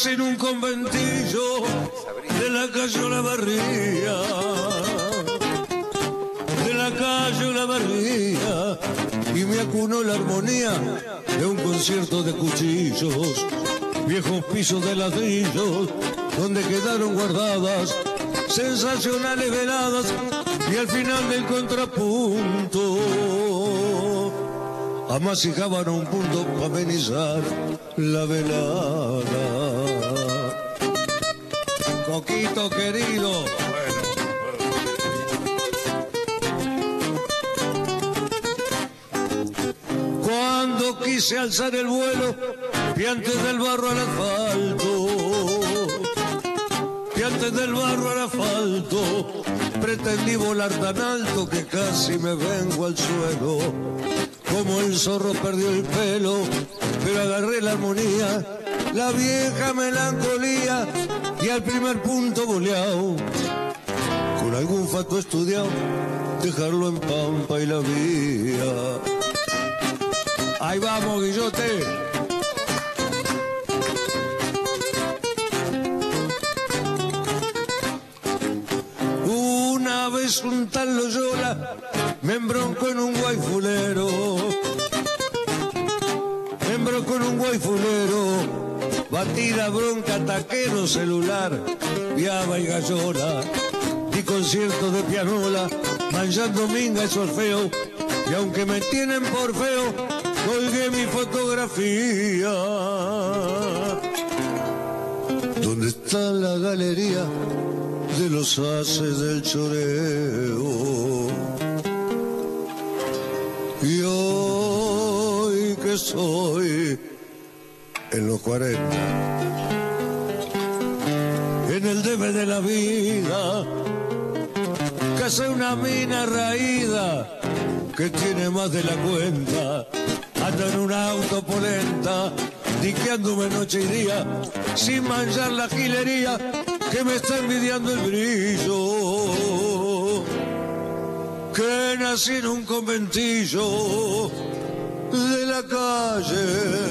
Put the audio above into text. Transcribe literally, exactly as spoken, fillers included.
nací en un conventillo de la calle Olavarría, de la calle Olavarría, y me acunó la armonía de un concierto de cuchillos, viejos pisos de ladrillos, donde quedaron guardadas sensacionales veladas, y al final del contrapunto amasijaban un punto para amenizar la velada. Coquito querido. Cuando quise alzar el vuelo, y antes del barro al asfalto, y antes del barro al asfalto, pretendí volar tan alto que casi me vengo al suelo. Como el zorro perdió el pelo, pero agarré la armonía, la vieja melancolía, y al primer punto boleado, con algún fato estudiado, dejarlo en pampa y la vía. Ahí vamos, Guillote. Una vez un tal Loyola me embroncó en un guayfulero, me embroncó en un guayfulero, batida, bronca, taquero, celular, viaba y gallona, di concierto de pianola, manchando minga y solfeo, y aunque me tienen por feo, colgué mi fotografía. ¿Dónde está la galería de los haces del choreo? Y hoy que soy en los cuarenta, en el debe de la vida, casé una mina raída que tiene más de la cuenta, ando en un auto polenta, diqueándome noche y día, sin manchar la gilería que me está envidiando el brillo. Que nací en un conventillo de la calle